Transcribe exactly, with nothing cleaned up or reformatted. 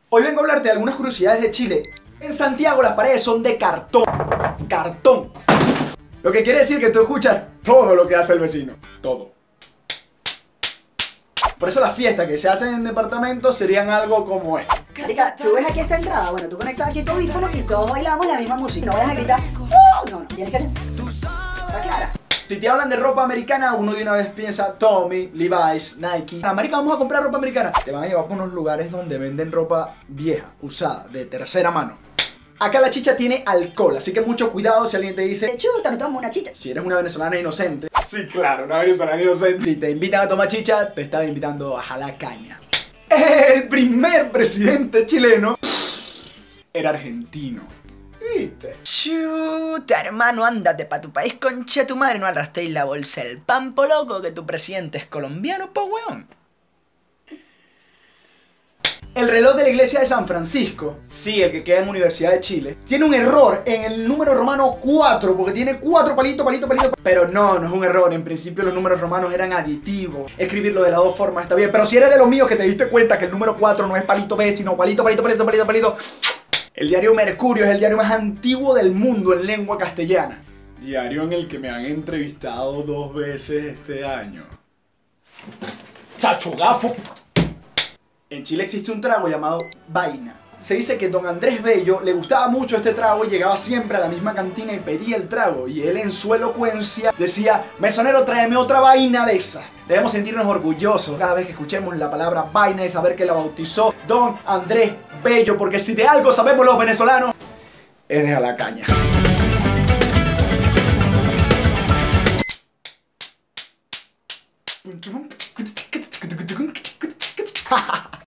Hoy vengo a hablarte de algunas curiosidades de Chile. En Santiago las paredes son de cartón. Cartón. Lo que quiere decir que tú escuchas todo lo que hace el vecino. Todo. Por eso las fiestas que se hacen en departamentos serían algo como esto. Marica, tú ves aquí esta entrada, bueno, tú conectas aquí tu audífono y todos bailamos la misma música. No vayas a gritar, ¡oh! No, no, tienes que hacer. ¿Está clara? Si te hablan de ropa americana, uno de una vez piensa Tommy, Levi's, Nike. Ah, marica, vamos a comprar ropa americana. Te van a llevar por unos lugares donde venden ropa vieja, usada, de tercera mano. Acá la chicha tiene alcohol, así que mucho cuidado si alguien te dice Chuta, no tomo una chicha. si eres una venezolana inocente. Sí, claro, una venezolana inocente. Si te invitan a tomar chicha, te están invitando a jalar caña. El primer presidente chileno era argentino. ¿Viste? Chuta, hermano, ándate pa' tu país, concha tu madre, no arrastréis la bolsa del pampo, loco, que tu presidente es colombiano, po weón. El reloj de la iglesia de San Francisco, sí, el que queda en la Universidad de Chile, tiene un error en el número romano cuatro, porque tiene cuatro palitos, palitos, palitos. Pero no, no es un error, en principio los números romanos eran aditivos. Escribirlo de las dos formas está bien, pero si eres de los míos que te diste cuenta que el número cuatro no es palito B, sino palito, palito, palito, palito, palito. El diario Mercurio es el diario más antiguo del mundo en lengua castellana. Diario en el que me han entrevistado dos veces este año. ¡Chacho gafo! En Chile existe un trago llamado vaina. Se dice que don Andrés Bello le gustaba mucho este trago y llegaba siempre a la misma cantina y pedía el trago. Y él en su elocuencia decía: mesonero, tráeme otra vaina de esa. Debemos sentirnos orgullosos cada vez que escuchemos la palabra vaina y saber que la bautizó don Andrés Bello. Porque si de algo sabemos los venezolanos, es de la caña.